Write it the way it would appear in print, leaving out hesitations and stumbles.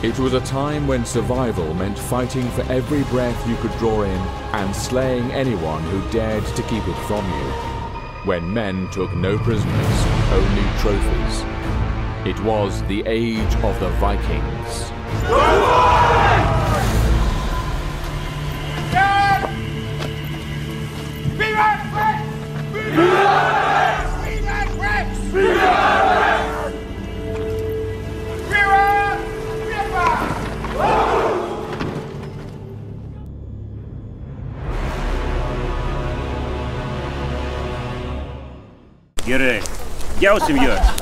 It was a time when survival meant fighting for every breath you could draw in and slaying anyone who dared to keep it from you. When men took no prisoners, only trophies. It was the age of the Vikings. Герой, я у семьи.